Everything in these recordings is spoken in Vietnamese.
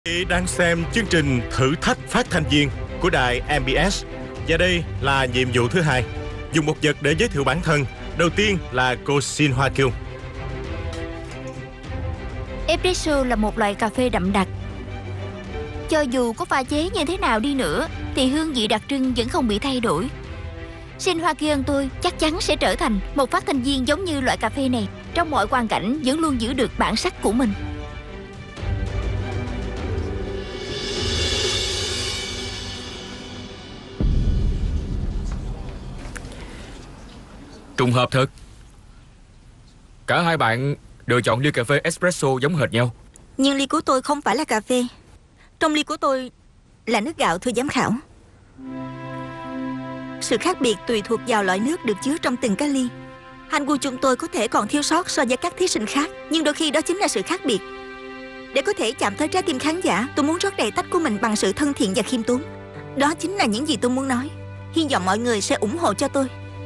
Chị đang xem chương trình thử thách phát thanh viên của đài MBS. Và đây là nhiệm vụ thứ hai. Dùng một vật để giới thiệu bản thân. Đầu tiên là cô Shin Hwa Kyung. Espresso là một loại cà phê đậm đặc. Cho dù có pha chế như thế nào đi nữa thì hương vị đặc trưng vẫn không bị thay đổi. Shin Hwa Kyung tôi chắc chắn sẽ trở thành một phát thanh viên giống như loại cà phê này. Trong mọi hoàn cảnh vẫn luôn giữ được bản sắc của mình. Trùng hợp thật. Cả hai bạn đều chọn ly cà phê espresso giống hệt nhau. Nhưng ly của tôi không phải là cà phê. Trong ly của tôi là nước gạo, thưa giám khảo. Sự khác biệt tùy thuộc vào loại nước được chứa trong từng cái ly. Hành của chúng tôi có thể còn thiếu sót so với các thí sinh khác, nhưng đôi khi đó chính là sự khác biệt. Để có thể chạm tới trái tim khán giả, tôi muốn rót đầy tách của mình bằng sự thân thiện và khiêm tốn. Đó chính là những gì tôi muốn nói. Hy vọng mọi người sẽ ủng hộ cho tôi.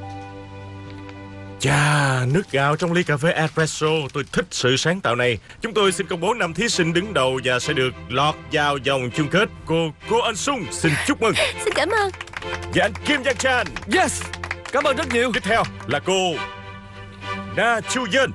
Chà, nước gạo trong ly cà phê espresso. Tôi thích sự sáng tạo này. Chúng tôi xin công bố 5 thí sinh đứng đầu và sẽ được lọt vào vòng chung kết. Cô Anh Sung, xin chúc mừng. Xin cảm ơn. Và anh Kim Giang Chan. Yes, cảm ơn rất nhiều. Tiếp theo là cô Na Chu Yeon.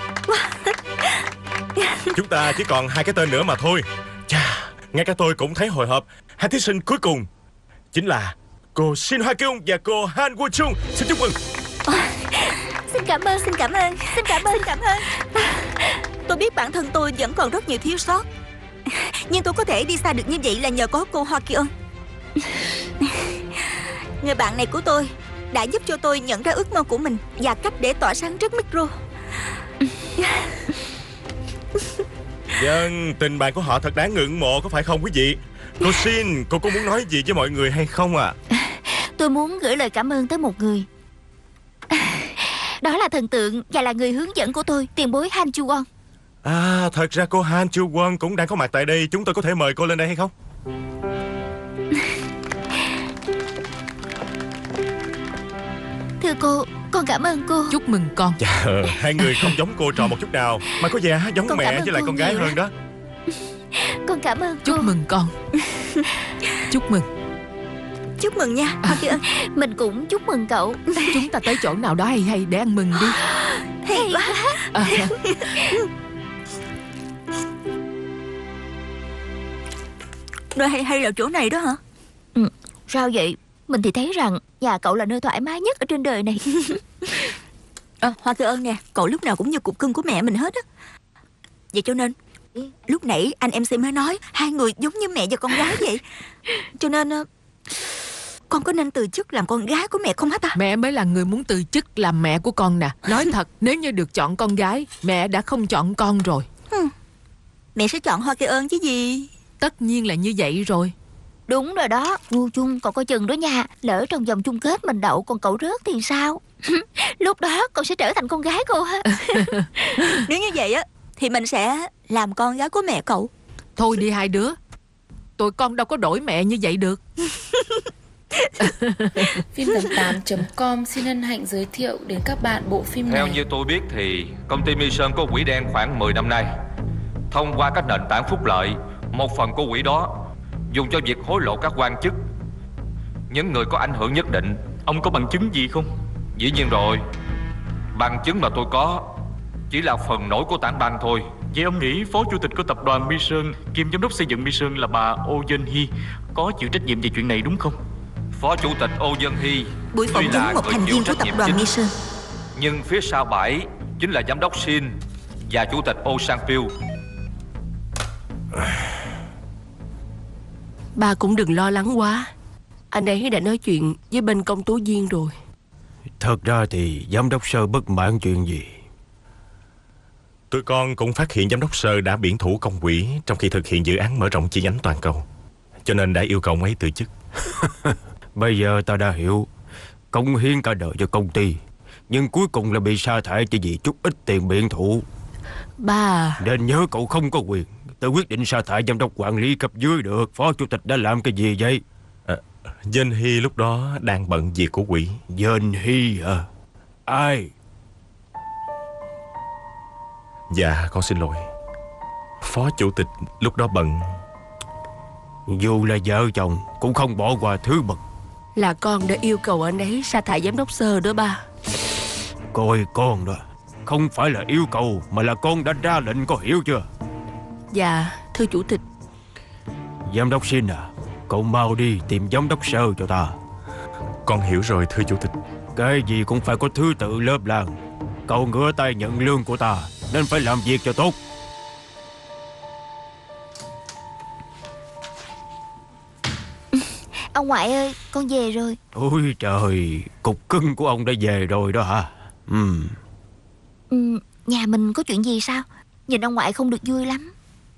Chúng ta chỉ còn 2 cái tên nữa mà thôi. Chà, ngay cả tôi cũng thấy hồi hộp. 2 thí sinh cuối cùng chính là cô Shin Hwa Kyung và cô Han Woo Chung. Xin chúc mừng. Xin cảm ơn, xin cảm ơn, xin cảm ơn, Cảm ơn. Tôi biết bản thân tôi vẫn còn rất nhiều thiếu sót, nhưng tôi có thể đi xa được như vậy là nhờ có cô Hwa Kyung. Người bạn này của tôi đã giúp cho tôi nhận ra ước mơ của mình và cách để tỏa sáng trước micro. Vâng, tình bạn của họ thật đáng ngưỡng mộ, có phải không quý vị? Cô Shin, cô có muốn nói gì với mọi người hay không ạ? Tôi muốn gửi lời cảm ơn tới một người. Đó là thần tượng và là người hướng dẫn của tôi, tiền bối Han Chu Won. À, thật ra cô Han Chu Won cũng đang có mặt tại đây. Chúng tôi có thể mời cô lên đây hay không? Thưa cô, con cảm ơn cô. Chúc mừng con. Chà, hai người không giống cô trò một chút nào, mà có vẻ giống Con cảm mẹ ơn với lại cô con gái nhiều hơn đó. Con cảm ơn cô. Chúc mừng con. Chúc mừng. Chúc mừng nha Hwa Kyung. Mình cũng chúc mừng cậu. Chúng ta tới chỗ nào đó hay hay để ăn mừng đi. Hay quá. Nơi hay là chỗ này đó hả? Sao vậy? Mình thì thấy rằng nhà cậu là nơi thoải mái nhất ở trên đời này. Hwa Kyung nè, cậu lúc nào cũng như cục cưng của mẹ mình hết á. Vậy cho nên lúc nãy anh MC mới nói hai người giống như mẹ và con gái vậy. Cho nên con có nên từ chức làm con gái của mẹ không hả ta? Mẹ mới là người muốn từ chức làm mẹ của con nè. Nói thật, nếu như được chọn con gái, mẹ đã không chọn con rồi. Mẹ sẽ chọn Hwa Kyung chứ gì. Tất nhiên là như vậy rồi. Đúng rồi đó, Ngu Chung, cậu coi chừng đó nha. Lỡ trong vòng chung kết mình đậu còn cậu rớt thì sao? Lúc đó cậu sẽ trở thành con gái cô ha. Nếu như vậy á thì mình sẽ làm con gái của mẹ cậu. Thôi đi hai đứa, tụi con đâu có đổi mẹ như vậy được. Phim88.com xin hân hạnh giới thiệu đến các bạn bộ phim này. Theo như tôi biết thì công ty Mission có quỹ đen khoảng 10 năm nay. Thông qua các nền tảng phúc lợi, một phần của quỹ đó dùng cho việc hối lộ các quan chức, những người có ảnh hưởng nhất định. Ông có bằng chứng gì không? Dĩ nhiên rồi. Bằng chứng mà tôi có chỉ là phần nổi của tảng băng thôi. Vậy ông nghĩ phó chủ tịch của tập đoàn Mission kiêm giám đốc xây dựng Mission là bà Oh Yeon Hee có chịu trách nhiệm về chuyện này đúng không? Phó chủ tịch Oh Yeon Hee Buổi phỏng tuy là vấn một người thành chịu viên của trách tập nhiệm đoàn chính, Mission, nhưng phía sau bãi chính là giám đốc Shin và chủ tịch Oh Sang Pil. Bà cũng đừng lo lắng quá. Anh ấy đã nói chuyện với bên công tố viên rồi. Thật ra thì giám đốc Sơ bất mãn chuyện gì? Tụi con cũng phát hiện giám đốc Sơ đã biển thủ công quỹ trong khi thực hiện dự án mở rộng chi nhánh toàn cầu, cho nên đã yêu cầu ông ấy từ chức. Bây giờ ta đã hiểu, cống hiến cả đời cho công ty, nhưng cuối cùng là bị sa thải chỉ vì chút ít tiền biển thủ. Bà Nên nhớ cậu không có quyền tự quyết định sa thải giám đốc quản lý cấp dưới được. Phó chủ tịch đã làm cái gì vậy? Yeon Hee lúc đó đang bận việc của quỹ. Yeon Hee à? Ai? Dạ con xin lỗi. Phó chủ tịch lúc đó bận Dù là vợ chồng cũng không bỏ qua thứ bậc. Là con đã yêu cầu anh ấy sa thải giám đốc Sơ đó ba. Coi con đó, không phải là yêu cầu mà là con đã ra lệnh, có hiểu chưa? Dạ thưa chủ tịch. Giám đốc Shin à, cậu mau đi tìm giám đốc Sơ cho ta. Con hiểu rồi thưa chủ tịch. Cái gì cũng phải có thứ tự lớp lang. Cậu ngửa tay nhận lương của ta nên phải làm việc cho tốt. Ông ngoại ơi, con về rồi. Ôi trời, cục cưng của ông đã về rồi đó hả? Nhà mình có chuyện gì sao? Nhìn ông ngoại không được vui lắm.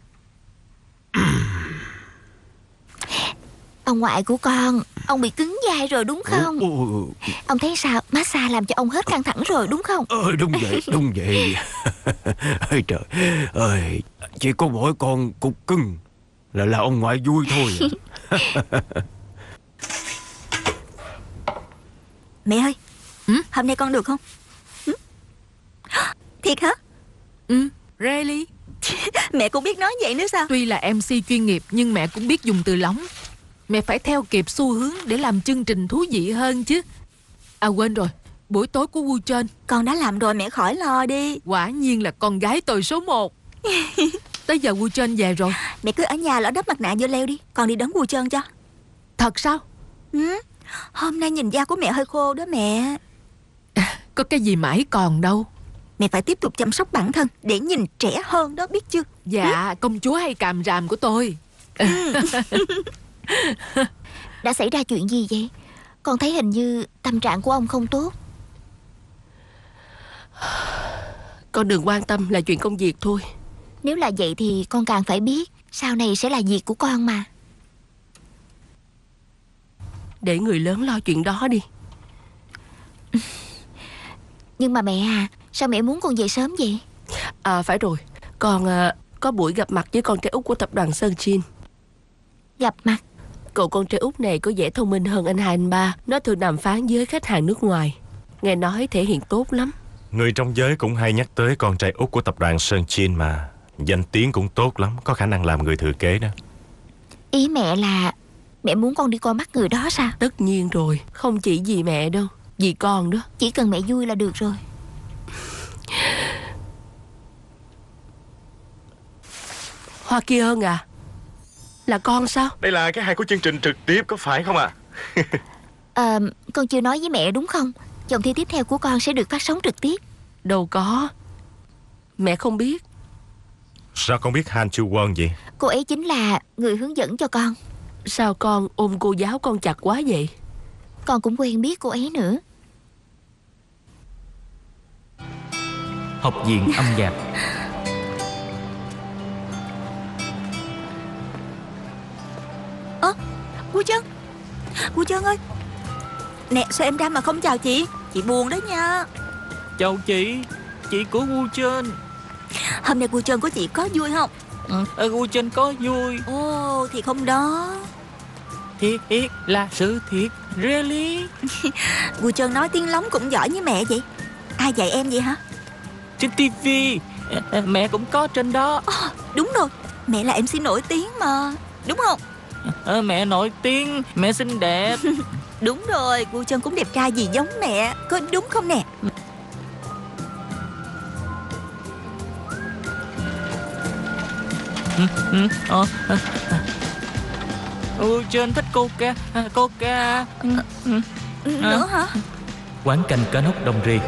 Ông ngoại của con, ông bị cứng vai rồi đúng không? Ông thấy sao? Massage làm cho ông hết căng thẳng rồi đúng không? Đúng vậy, đúng vậy. Ôi trời ơi, chỉ có mỗi con cục cưng là ông ngoại vui thôi. Mẹ ơi, hôm nay con được không? Thiệt hả? Really? Mẹ cũng biết nói vậy nữa sao? Tuy là MC chuyên nghiệp nhưng mẹ cũng biết dùng từ lóng. Mẹ phải theo kịp xu hướng để làm chương trình thú vị hơn chứ. À quên rồi, buổi tối của Wu Trơn. Con đã làm rồi, mẹ khỏi lo đi. Quả nhiên là con gái tôi số 1. Tới giờ Wu Trơn về rồi. Mẹ cứ ở nhà lỡ đắp mặt nạ vô leo đi, con đi đón Wu Trơn cho. Thật sao? Hôm nay nhìn da của mẹ hơi khô đó mẹ. Có cái gì mãi còn đâu. Mẹ phải tiếp tục chăm sóc bản thân để nhìn trẻ hơn đó, biết chưa? Dạ, công chúa hay càm ràm của tôi. Đã xảy ra chuyện gì vậy? Con thấy hình như tâm trạng của ông không tốt. Con đừng quan tâm, là chuyện công việc thôi. Nếu là vậy thì con càng phải biết. Sau này sẽ là việc của con mà. Để người lớn lo chuyện đó đi. Nhưng mà mẹ à, sao mẹ muốn con về sớm vậy? À phải rồi, con có buổi gặp mặt với con trai út của tập đoàn Sơn Jin. Gặp mặt? Cậu con trai út này có vẻ thông minh hơn anh hai anh ba. Nó thường đàm phán với khách hàng nước ngoài. Nghe nói thể hiện tốt lắm. Người trong giới cũng hay nhắc tới con trai út của tập đoàn Sơn Jin mà. Danh tiếng cũng tốt lắm, có khả năng làm người thừa kế đó. Ý mẹ là mẹ muốn con đi coi mắt người đó sao? Tất nhiên rồi, không chỉ vì mẹ đâu, vì con đó. Chỉ cần mẹ vui là được rồi. Hoa Kia Ân à, là con sao? Đây là cái hay của chương trình trực tiếp có phải không ạ? Con chưa nói với mẹ đúng không? Vòng thi tiếp theo của con sẽ được phát sóng trực tiếp. Đâu có, mẹ không biết. Sao con biết Han Chu Won vậy? Cô ấy chính là người hướng dẫn cho con. Sao con ôm cô giáo con chặt quá vậy? Con cũng quen biết cô ấy nữa. Học viện âm nhạc. Wu Trơn, Wu Trơn ơi. Nè, sao em ra mà không chào chị? Chị buồn đó nha. Chào chị của Wu Trơn. Hôm nay Wu Trơn của chị có vui không? Wu Trơn có vui. Ồ, thì không đó. Thiệt là sự thiệt. Really? Wu Trơn nói tiếng lóng cũng giỏi như mẹ vậy. Ai dạy em vậy hả? Trên TV. Mẹ cũng có trên đó. Đúng rồi, mẹ là MC nổi tiếng mà, đúng không? Mẹ nổi tiếng, mẹ xinh đẹp. Đúng rồi, Wu Trơn cũng đẹp trai gì giống mẹ. Có đúng không nè? Wu Trơn thích Coca. Nữa hả? Quán canh cá nóc Đồng Ri.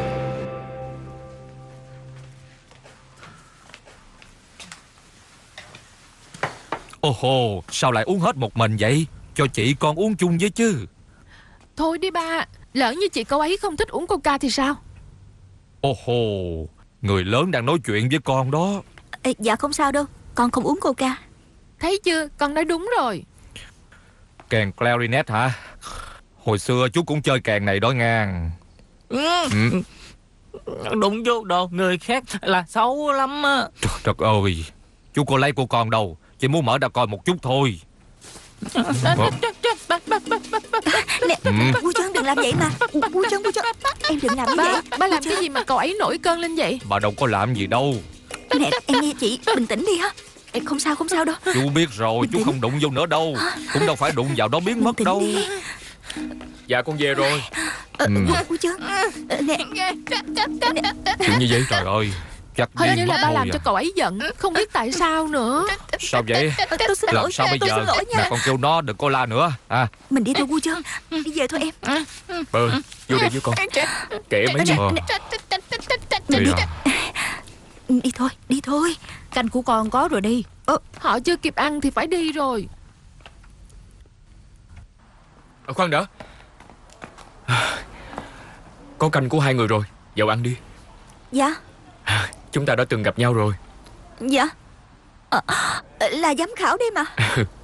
Ồ hồ, sao lại uống hết một mình vậy? Cho chị con uống chung với chứ. Thôi đi ba, lỡ như chị cô ấy không thích uống coca thì sao? Ồ hồ, người lớn đang nói chuyện với con đó. Dạ không sao đâu, con không uống coca. Thấy chưa, con nói đúng rồi. Kèn clarinet hả? Hồi xưa chú cũng chơi kèn này đó ngang. Đụng vô đồ người khác là xấu lắm á. Trời ơi, chú có lấy của con đâu, chỉ muốn mở ra coi một chút thôi. Nè, Wu Trơn đừng làm vậy mà. Wu Trơn, em đừng làm như vậy. Ba làm cái gì mà cậu ấy nổi cơn lên vậy? Bà đâu có làm gì đâu. Nè, em nghe chị, bình tĩnh đi ha. Không sao đâu. Chú biết rồi, chú không đụng vô nữa đâu. Cũng đâu phải đụng vào đó biến mất đâu. Dạ con về rồi. Vui Trơn. Nè. Chuyện như vậy. Trời ơi, chắc Hình như là ba làm à. cho cậu ấy giận. Không biết tại sao nữa. Sao vậy? Tôi xin lỗi. Làm sao bây Tôi giờ? xin lỗi nha. Nè con kêu nó đừng có la nữa à. Mình đi thôi Vui Trơn. Đi về thôi em. Vô đây với con. Kệ mấy nha. Đi thôi. Canh của con có rồi đi. Họ chưa kịp ăn thì phải đi rồi. Khoan đã. Có canh của hai người rồi. Vào ăn đi. Dạ. Chúng ta đã từng gặp nhau rồi. Dạ. Là giám khảo đây mà.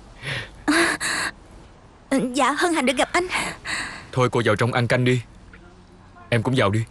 Dạ, hân hạnh được gặp anh. Thôi cô vào trong ăn canh đi. Em cũng vào đi.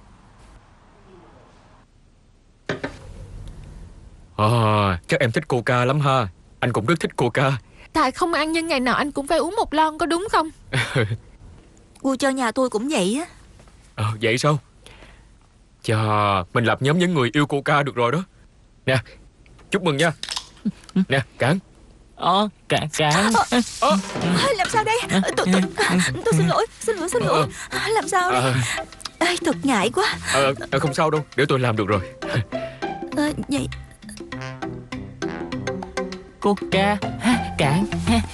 Chắc em thích coca lắm ha. Anh cũng rất thích coca. Tại không ăn nhưng ngày nào anh cũng phải uống một lon, có đúng không? Vui cho nhà tôi cũng vậy á. Vậy sao? Chà, mình lập nhóm những người yêu coca được rồi đó. Nè, chúc mừng nha. Nè, Cảng. Cảng. Làm sao đây? Tôi xin lỗi. Làm sao đây? Thật ngại quá. Không sao đâu, để tôi làm được rồi. Vậy Coca. Cảng.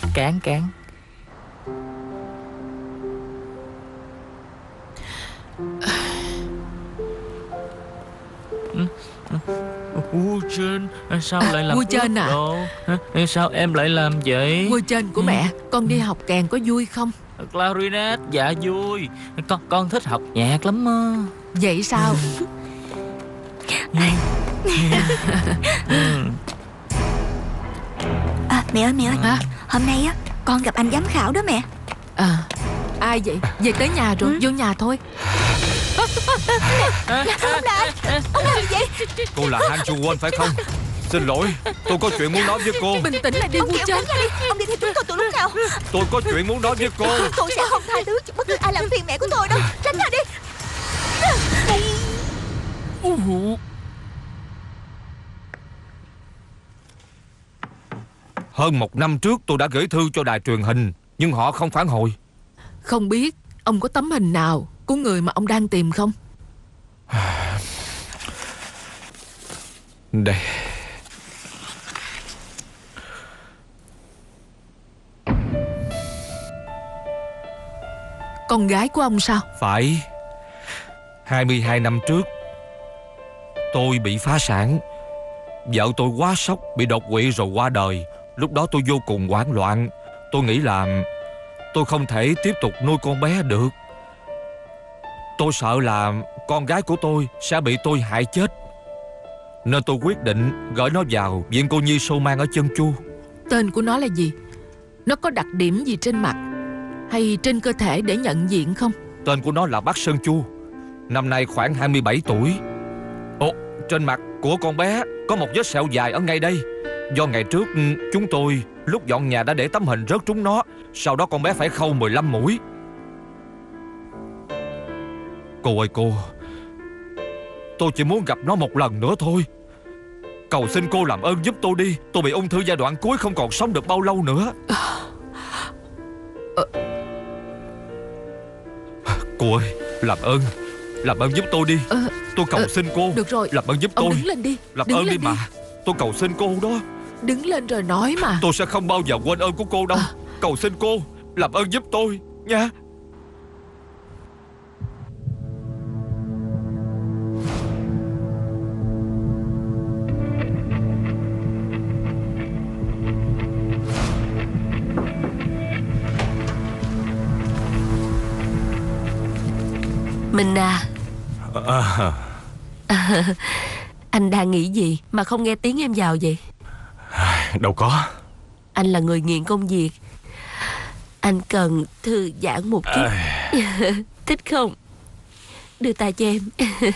Vui Trơn, sao lại làm Vui Trơn à? Sao em lại làm vậy? Vui Trơn của mẹ, con đi học kèn có vui không? Clarinet, dạ vui. Con thích học nhạc lắm. Vậy sao? Mẹ ơi. Hôm nay á con gặp anh giám khảo đó mẹ. Ai vậy? Về tới nhà rồi, vô nhà thôi. Không là anh. Ông làm gì vậy? Cô là Han Chu Won phải không? Xin lỗi, tôi có chuyện muốn nói với cô. Bình tĩnh lại đi Vui Trơn. Ông đi theo chúng tôi từ lúc nào? Tôi có chuyện muốn nói với cô. Tôi sẽ không tha thứ cho bất cứ ai làm phiền mẹ của tôi đâu. Tránh ra đi. Hơn 1 năm trước tôi đã gửi thư cho đài truyền hình, nhưng họ không phản hồi. Không biết ông có tấm hình nào của người mà ông đang tìm không? Đây. Con gái của ông sao? Phải. 22 năm trước tôi bị phá sản. Vợ tôi quá sốc, bị đột quỵ rồi qua đời. Lúc đó tôi vô cùng hoảng loạn. Tôi nghĩ là tôi không thể tiếp tục nuôi con bé được. Tôi sợ là con gái của tôi sẽ bị tôi hại chết, nên tôi quyết định gửi nó vào viện cô nhi Sô Man ở Chân Chu. Tên của nó là gì? Nó có đặc điểm gì trên mặt hay trên cơ thể để nhận diện không? Tên của nó là Bắc Sơn Chu. Năm nay khoảng 27 tuổi. Trên mặt của con bé có một vết sẹo dài ở ngay đây. Do ngày trước chúng tôi lúc dọn nhà đã để tấm hình rớt trúng nó. Sau đó con bé phải khâu 15 mũi. Cô ơi cô, tôi chỉ muốn gặp nó một lần nữa thôi. Cầu xin cô làm ơn giúp tôi đi. Tôi bị ung thư giai đoạn cuối, không còn sống được bao lâu nữa. Cô ơi, làm ơn giúp tôi đi. Tôi cầu xin cô. Được rồi, làm ơn giúp ông tôi. đứng lên đi. Làm Đứng ơn lên đi mà. Tôi cầu xin cô đó. Đứng lên rồi nói mà. Tôi sẽ không bao giờ quên ơn của cô đâu. Cầu xin cô, làm ơn giúp tôi nha. Mình à. Anh đang nghĩ gì mà không nghe tiếng em vào vậy? Đâu có. Anh là người nghiện công việc. Anh cần thư giãn một chút. Thích không? Đưa tay cho em.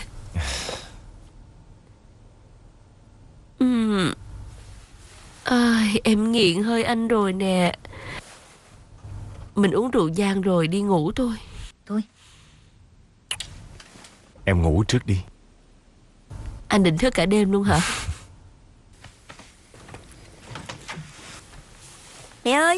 Em nghiện hơi anh rồi nè. Mình uống rượu vang rồi, đi ngủ thôi. Thôi. Em ngủ trước đi. Anh định thức cả đêm luôn hả? Mẹ ơi.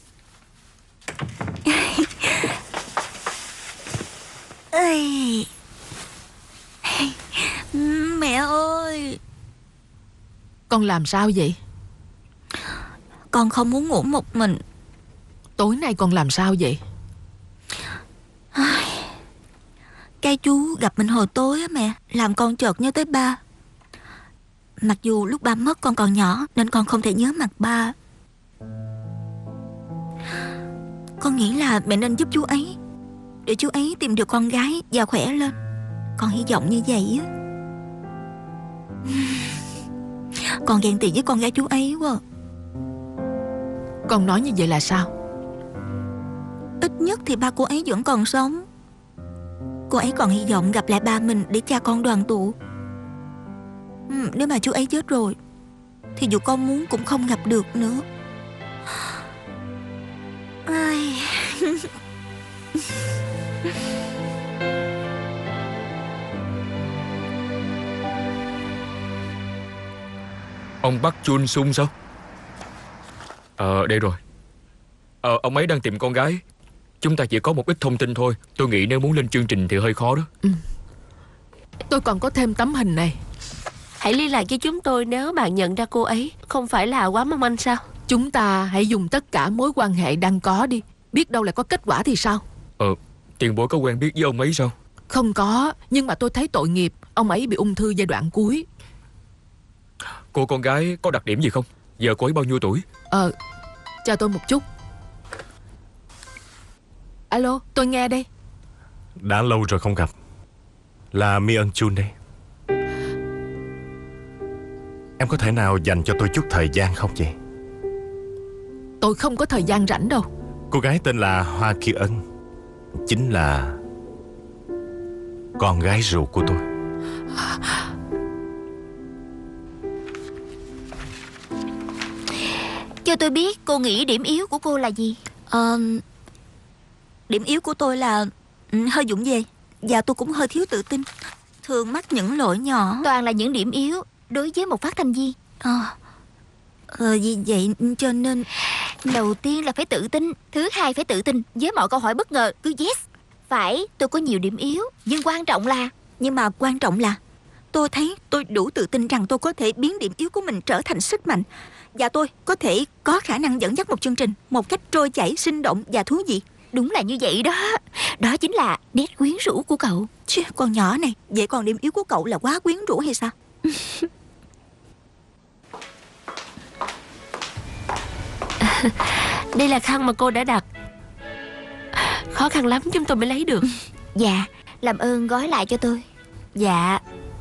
Mẹ ơi. Con làm sao vậy? Con không muốn ngủ một mình. Tối nay con làm sao vậy? Cái chú gặp mình hồi tối á mẹ, làm con chợt nhớ tới ba. Mặc dù lúc ba mất con còn nhỏ nên con không thể nhớ mặt ba. Con nghĩ là mẹ nên giúp chú ấy, để chú ấy tìm được con gái và khỏe lên. Con hy vọng như vậy á. Con ghen tị với con gái chú ấy quá. Con nói như vậy là sao? Ít nhất thì ba cô ấy vẫn còn sống. Cô ấy còn hy vọng gặp lại ba mình để cha con đoàn tụ. Nếu mà chú ấy chết rồi thì dù con muốn cũng không gặp được nữa. Ông Park Chun Sung sao? Đây rồi. Ông ấy đang tìm con gái. Chúng ta chỉ có một ít thông tin thôi. Tôi nghĩ nếu muốn lên chương trình thì hơi khó đó. Tôi còn có thêm tấm hình này. Hãy liên lạc với chúng tôi nếu bạn nhận ra cô ấy. Không phải là quá mong manh sao? Chúng ta hãy dùng tất cả mối quan hệ đang có đi. Biết đâu lại có kết quả thì sao? Tiền bối có quen biết với ông ấy sao? Không có. Nhưng mà tôi thấy tội nghiệp. Ông ấy bị ung thư giai đoạn cuối. Cô con gái có đặc điểm gì không? Giờ cô ấy bao nhiêu tuổi? Chờ tôi một chút. Alo, tôi nghe đây. Đã lâu rồi không gặp. Là Mi Ân Chun đây. Em có thể nào dành cho tôi chút thời gian không vậy? Tôi không có thời gian rảnh đâu. Cô gái tên là Hoa Ki Ân chính là con gái ruột của tôi. Cho tôi biết cô nghĩ điểm yếu của cô là gì? Điểm yếu của tôi là hơi vụng về. Và tôi cũng hơi thiếu tự tin, thường mắc những lỗi nhỏ. Toàn là những điểm yếu đối với một phát thanh viên. Vì vậy cho nên đầu tiên là phải tự tin. Thứ hai phải tự tin với mọi câu hỏi bất ngờ. Cứ yes. Phải, tôi có nhiều điểm yếu. Nhưng quan trọng là tôi thấy tôi đủ tự tin rằng tôi có thể biến điểm yếu của mình trở thành sức mạnh. Và tôi có thể có khả năng dẫn dắt một chương trình một cách trôi chảy, sinh động và thú vị. Đúng là như vậy đó. Đó chính là nét quyến rũ của cậu. Chứ con nhỏ này. Vậy còn điểm yếu của cậu là quá quyến rũ hay sao? Đây là khăn mà cô đã đặt. Khó khăn lắm chúng tôi mới lấy được. Dạ, làm ơn gói lại cho tôi. Dạ.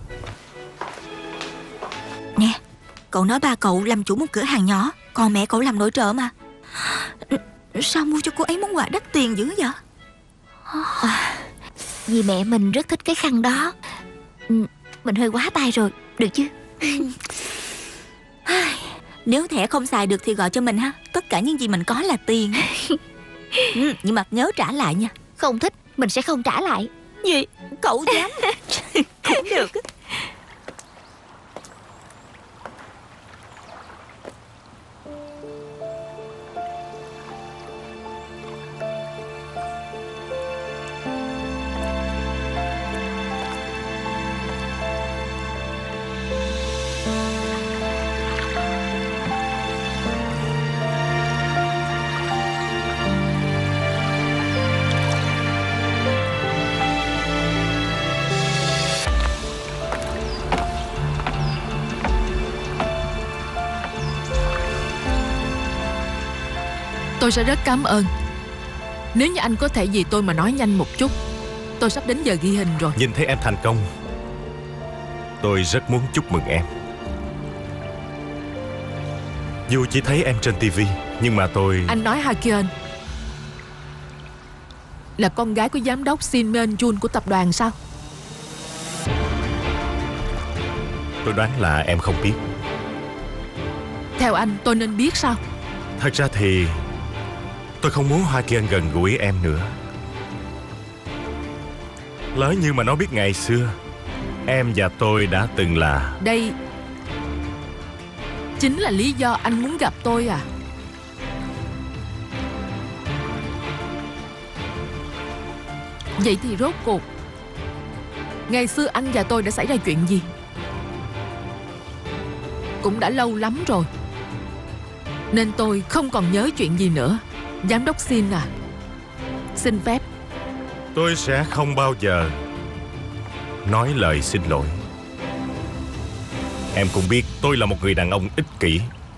Nè, cậu nói ba cậu làm chủ một cửa hàng nhỏ, còn mẹ cậu làm nội trợ mà. Sao mua cho cô ấy món quà đắt tiền dữ vậy? Vì mẹ mình rất thích cái khăn đó. Mình hơi quá tay rồi, được chứ? Nếu thẻ không xài được thì gọi cho mình ha. Tất cả những gì mình có là tiền. Nhưng mà nhớ trả lại nha. Không thích, mình sẽ không trả lại. Gì? Cậu dám? Cũng được. Tôi sẽ rất cảm ơn. Nếu như anh có thể vì tôi mà nói nhanh một chút. Tôi sắp đến giờ ghi hình rồi. Nhìn thấy em thành công, tôi rất muốn chúc mừng em. Dù chỉ thấy em trên TV, nhưng mà tôi... Anh nói Ha Kyun là con gái của giám đốc Shin Meon Jun của tập đoàn sao? Tôi đoán là em không biết. Theo anh tôi nên biết sao? Thật ra thì tôi không muốn Hoa Kiên gần gũi em nữa. Lỡ như mà nó biết ngày xưa em và tôi đã từng là... Đây chính là lý do anh muốn gặp tôi à? Vậy thì rốt cuộc ngày xưa anh và tôi đã xảy ra chuyện gì? Cũng đã lâu lắm rồi, nên tôi không còn nhớ chuyện gì nữa. Giám đốc Shin à, xin phép. Tôi sẽ không bao giờ nói lời xin lỗi. Em cũng biết tôi là một người đàn ông ích kỷ.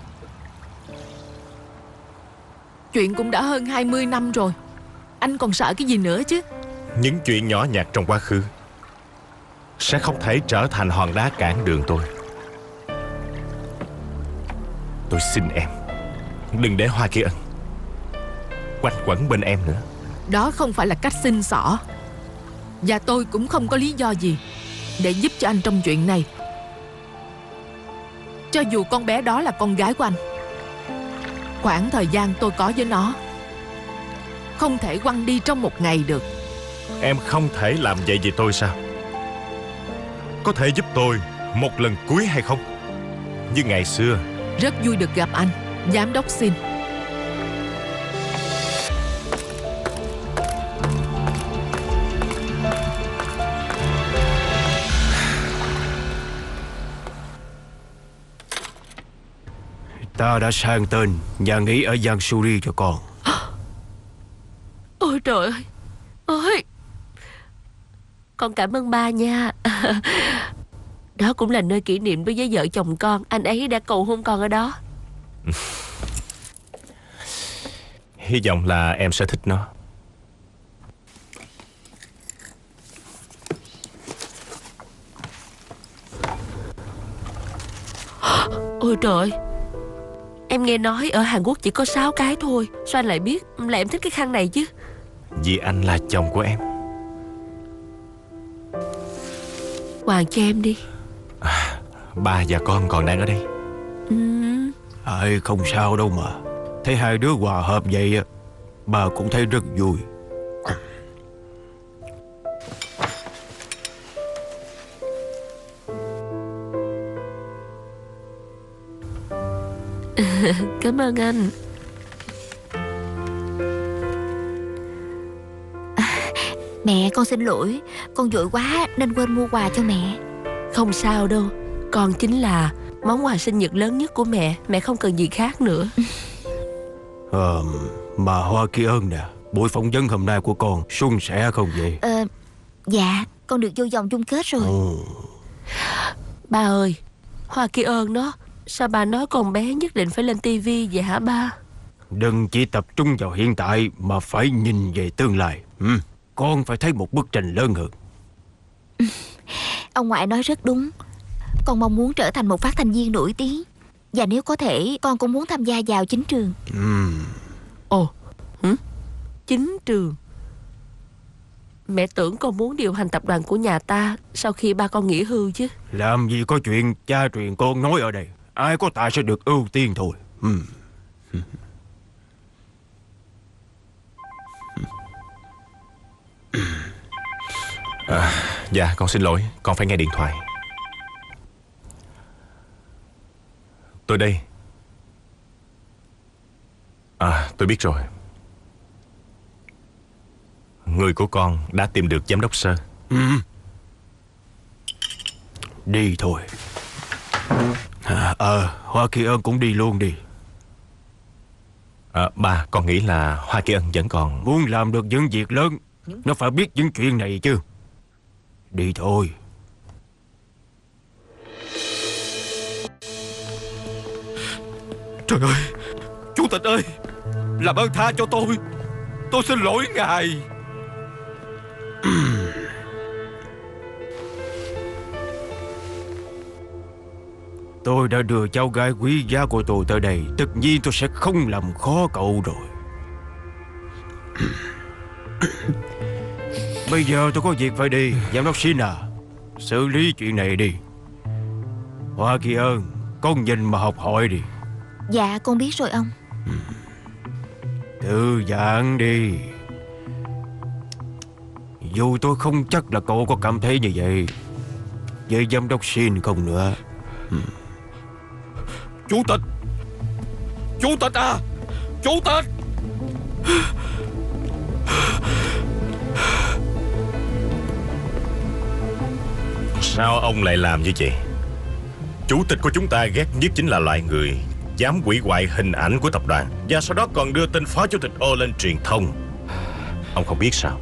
Chuyện cũng đã hơn 20 năm rồi, anh còn sợ cái gì nữa chứ? Những chuyện nhỏ nhặt trong quá khứ sẽ không thể trở thành hòn đá cản đường tôi. Tôi xin em, đừng để Hoa Kỳ Ân quanh quẩn bên em nữa. Đó không phải là cách xin xỏ. Và tôi cũng không có lý do gì để giúp cho anh trong chuyện này. Cho dù con bé đó là con gái của anh, khoảng thời gian tôi có với nó không thể quăng đi trong một ngày được. Em không thể làm vậy vì tôi sao? Có thể giúp tôi một lần cuối hay không? Như ngày xưa. Rất vui được gặp anh, Giám đốc Shin. Ta đã sang tên nhà nghỉ ở Yangsuri cho con. Ôi trời ơi. Ôi, con cảm ơn ba nha. Đó cũng là nơi kỷ niệm đối với vợ chồng con. Anh ấy đã cầu hôn con ở đó. Hy vọng là em sẽ thích nó. Ôi trời, em nghe nói ở Hàn Quốc chỉ có 6 cái thôi. Sao anh lại biết? Là em thích cái khăn này chứ? Vì anh là chồng của em. Hoàng cho em đi. Ba và con còn đang ở đây. Ai không sao đâu mà. Thấy hai đứa hòa hợp vậy, bà cũng thấy rất vui. Cảm ơn anh. Mẹ, con xin lỗi. Con vội quá nên quên mua quà cho mẹ. Không sao đâu. Con chính là món quà sinh nhật lớn nhất của mẹ. Mẹ không cần gì khác nữa. Mà Hoa Kỳ Ân nè, buổi phỏng vấn hôm nay của con suôn sẻ không vậy? Dạ, con được vô vòng chung kết rồi. Ba ơi, Hoa Kỳ Ân đó, sao bà nói con bé nhất định phải lên tivi vậy hả ba? Đừng chỉ tập trung vào hiện tại mà phải nhìn về tương lai. Con phải thấy một bức tranh lớn hơn. Ông ngoại nói rất đúng. Con mong muốn trở thành một phát thanh viên nổi tiếng. Và nếu có thể, con cũng muốn tham gia vào chính trường. Ồ, chính trường. Mẹ tưởng con muốn điều hành tập đoàn của nhà ta sau khi ba con nghỉ hưu chứ. Làm gì có chuyện cha truyền con nói ở đây. Ai có tài sẽ được ưu tiên thôi. Dạ, con xin lỗi. Con phải nghe điện thoại. Tôi đây. Tôi biết rồi. Người của con đã tìm được giám đốc Sơ. Đi thôi. Hoa Kỳ Ân cũng đi luôn đi. Ba, con nghĩ là Hoa Kỳ Ân vẫn còn... Muốn làm được những việc lớn, nó phải biết những chuyện này chứ. Đi thôi. Trời ơi, Chủ tịch ơi, làm ơn tha cho tôi. Tôi xin lỗi ngài. Tôi đã đưa cháu gái quý giá của tôi tới đây. Tất nhiên tôi sẽ không làm khó cậu rồi. Bây giờ tôi có việc phải đi. Giám đốc Shin à, xử lý chuyện này đi. Hoa Kỳ Ân, con nhìn mà học hỏi đi. Dạ, con biết rồi ông. Thư giãn đi. Dù tôi không chắc là cậu có cảm thấy như vậy với giám đốc Shin không nữa. Chủ tịch! Chủ tịch à! Chủ tịch! sao ông lại làm như vậy? Chủ tịch của chúng ta ghét nhất chính là loại người dám hủy hoại hình ảnh của tập đoàn, và sau đó còn đưa tên phó chủ tịch ô lên truyền thông. Ông không biết sao?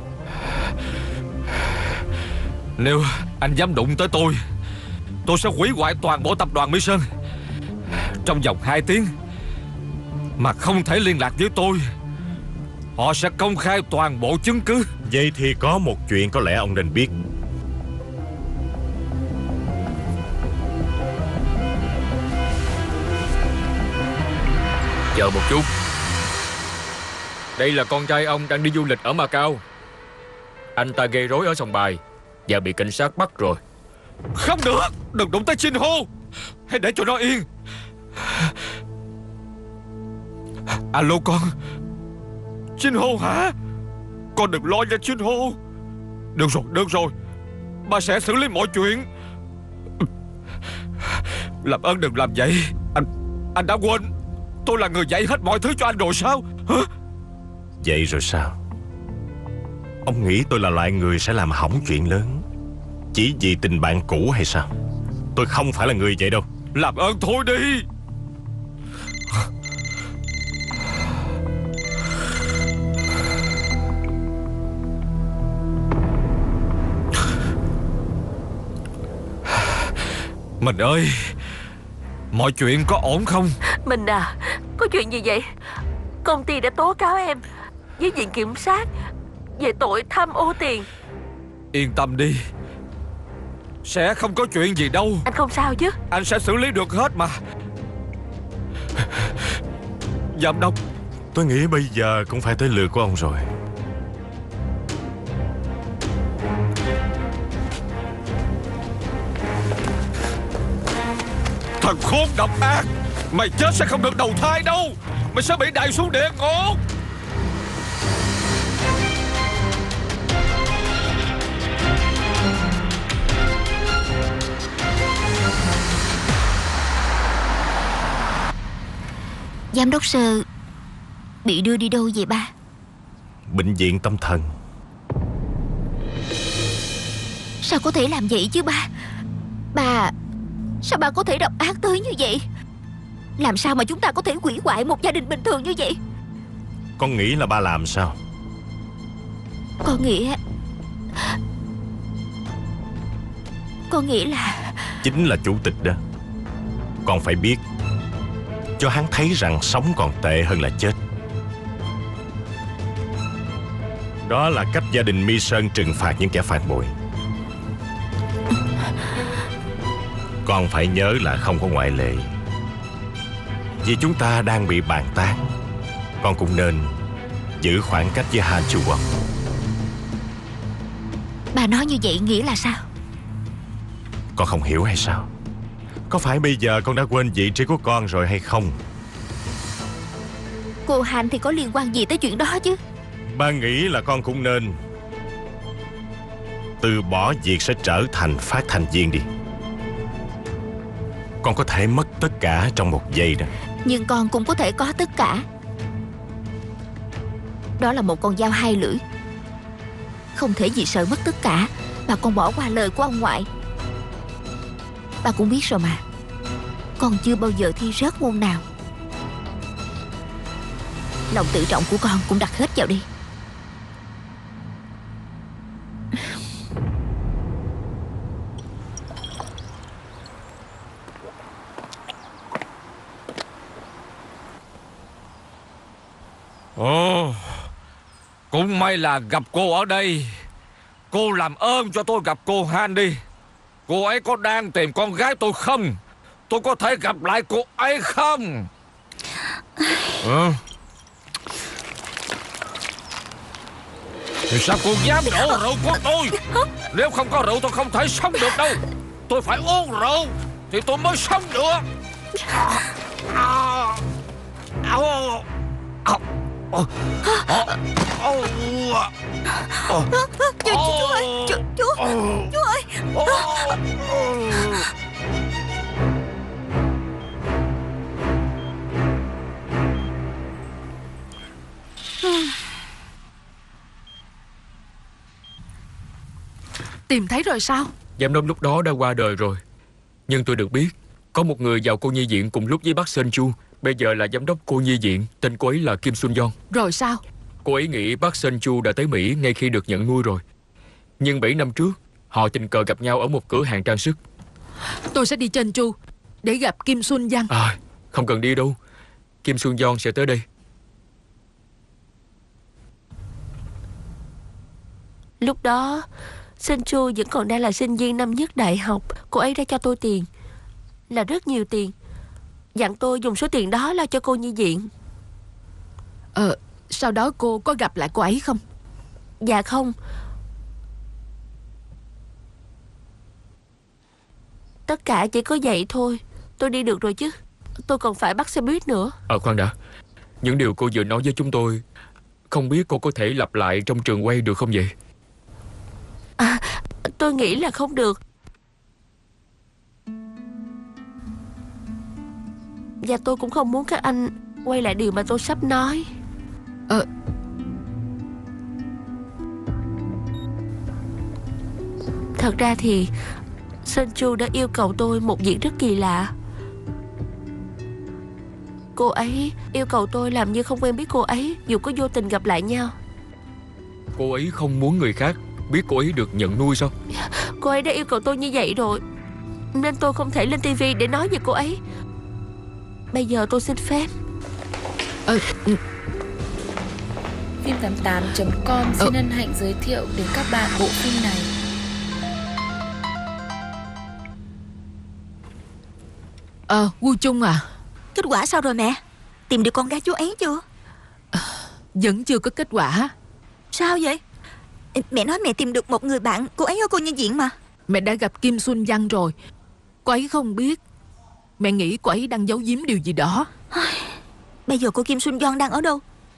Nếu anh dám đụng tới tôi sẽ hủy hoại toàn bộ tập đoàn Mỹ Sơn. Trong vòng 2 tiếng mà không thể liên lạc với tôi, họ sẽ công khai toàn bộ chứng cứ. Vậy thì có một chuyện có lẽ ông nên biết. Chờ một chút. Đây là con trai ông đang đi du lịch ở Macau. Anh ta gây rối ở sòng bài và bị cảnh sát bắt rồi. Không được, đừng đụng tới Jin Ho. Hãy để cho nó yên. Alo con. Jin Ho hả? Con đừng lo cho Jin Ho. Được rồi, ba sẽ xử lý mọi chuyện. Làm ơn đừng làm vậy. Anh đã quên tôi là người dạy hết mọi thứ cho anh rồi sao? Hả? Vậy rồi sao? Ông nghĩ tôi là loại người sẽ làm hỏng chuyện lớn chỉ vì tình bạn cũ hay sao? Tôi không phải là người vậy đâu. Làm ơn thôi đi. Mình ơi, mọi chuyện có ổn không? Mình à, có chuyện gì vậy? Công ty đã tố cáo em với viện kiểm sát về tội tham ô tiền. Yên tâm đi, sẽ không có chuyện gì đâu. Anh không sao chứ? Anh sẽ xử lý được hết mà. Giám đốc, tôi nghĩ bây giờ cũng phải tới lượt của ông rồi. Thằng khốn độc ác, mày chết sẽ không được đầu thai đâu. Mày sẽ bị đày xuống địa ngục. Giám đốc Sơ bị đưa đi đâu vậy ba? Bệnh viện tâm thần. Sao có thể làm vậy chứ ba? Bà, sao ba có thể độc ác tới như vậy? Làm sao mà chúng ta có thể hủy hoại một gia đình bình thường như vậy? Con nghĩ là ba làm sao? Con nghĩ là chính là chủ tịch đó. Con phải biết, cho hắn thấy rằng sống còn tệ hơn là chết. Đó là cách gia đình Mi Sơn trừng phạt những kẻ phản bội. Con phải nhớ là không có ngoại lệ. Vì chúng ta đang bị bàn tán, con cũng nên giữ khoảng cách với Han Chu Quốc. bà nói như vậy nghĩa là sao? Con không hiểu hay sao? Có phải bây giờ con đã quên vị trí của con rồi hay không? Cô Han thì có liên quan gì tới chuyện đó chứ? Ba nghĩ là con cũng nên từ bỏ việc sẽ trở thành phát thanh viên đi. Con có thể mất tất cả trong một giây đó. Nhưng con cũng có thể có tất cả. Đó là một con dao hai lưỡi. Không thể vì sợ mất tất cả mà con bỏ qua lời của ông ngoại. Ba cũng biết rồi mà, con chưa bao giờ thi rớt môn nào. Lòng tự trọng của con cũng đặt hết vào đi. Ồ, cũng may là gặp cô ở đây. Cô làm ơn cho tôi gặp cô Han đi. Cô ấy có đang tìm con gái tôi không? Tôi có thể gặp lại cô ấy không? Thì sao cô dám đổ rượu của tôi? Nếu không có rượu tôi không thể sống được đâu. Tôi phải uống rượu thì tôi mới sống được. Chú ơi, chú ơi. Tìm thấy rồi sao? Giám đốc lúc đó đã qua đời rồi. Nhưng tôi được biết có một người vào cô nhi viện cùng lúc với bác Sơn Chu. Bây giờ là giám đốc cô nhi viện. Tên cô ấy là Kim Sun Yeon. Rồi sao? Cô ấy nghĩ bác Sơn Chu đã tới Mỹ ngay khi được nhận nuôi rồi. Nhưng 7 năm trước họ tình cờ gặp nhau ở một cửa hàng trang sức. Tôi sẽ đi trên Chu để gặp Kim Sun Yeon. Không cần đi đâu, Kim Sun Yeon sẽ tới đây. Lúc đó Sơn Chu vẫn còn đang là sinh viên năm nhất đại học. Cô ấy đã cho tôi tiền, là rất nhiều tiền, dặn tôi dùng số tiền đó lo cho cô nhi viện. Sau đó cô có gặp lại cô ấy không? Dạ không. Tất cả chỉ có vậy thôi. Tôi đi được rồi chứ. Tôi còn phải bắt xe buýt nữa. Khoan đã. Những điều cô vừa nói với chúng tôi, không biết cô có thể lặp lại trong trường quay được không vậy? Tôi nghĩ là không được. Và tôi cũng không muốn các anh quay lại điều mà tôi sắp nói. Thật ra thì Sơn Chu đã yêu cầu tôi một việc rất kỳ lạ. Cô ấy yêu cầu tôi làm như không quen biết cô ấy, dù có vô tình gặp lại nhau. Cô ấy không muốn người khác biết cô ấy được nhận nuôi sao? Cô ấy đã yêu cầu tôi như vậy rồi, nên tôi không thể lên tivi để nói về cô ấy. Bây giờ tôi xin phép. Phim88.com xin hân hạnh giới thiệu đến các bạn bộ phim này. Wu Chung à? Kết quả sao rồi mẹ? Tìm được con gái chú ấy chưa? Vẫn chưa có kết quả. Sao vậy? Mẹ nói mẹ tìm được một người bạn cô ấy ở cô nhi viện mà. Mẹ đã gặp Kim Sun Yeon rồi. Cô ấy không biết. Mẹ nghĩ cô ấy đang giấu giếm điều gì đó. Bây giờ cô Kim Sun Yeon đang ở đâu?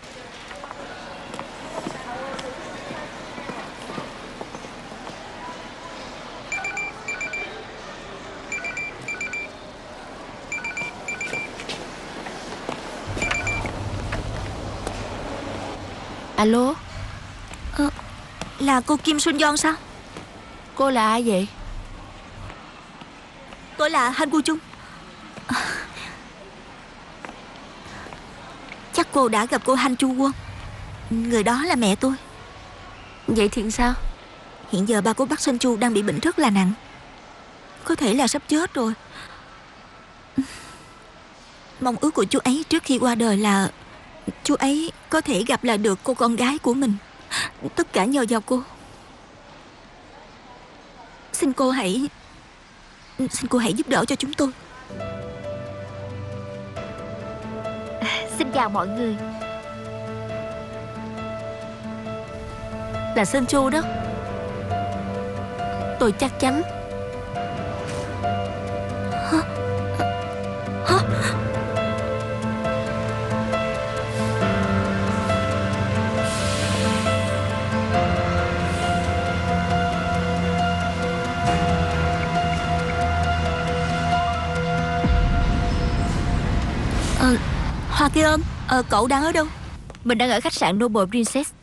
Alo. Là cô Kim Sun Yeon sao? Cô là ai vậy? Tôi là Han Woo Chung. Chắc cô đã gặp cô Han Chu Won. Người đó là mẹ tôi. Vậy thì sao? Hiện giờ ba cô bác Sơn Chu đang bị bệnh rất là nặng, có thể là sắp chết rồi. Mong ước của chú ấy trước khi qua đời là chú ấy có thể gặp lại được cô con gái của mình. Tất cả nhờ vào cô. Xin cô hãy giúp đỡ cho chúng tôi. Xin chào mọi người. Là Sơn Chu đó. Tôi chắc chắn. Hoa Kia ôm, cậu đang ở đâu? Mình đang ở khách sạn Noble Princess.